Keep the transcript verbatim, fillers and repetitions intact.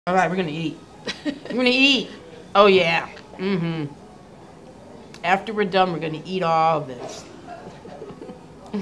All right, we're gonna eat. We're gonna eat. Oh yeah. Mm-hmm. After we're done, we're gonna eat all of this.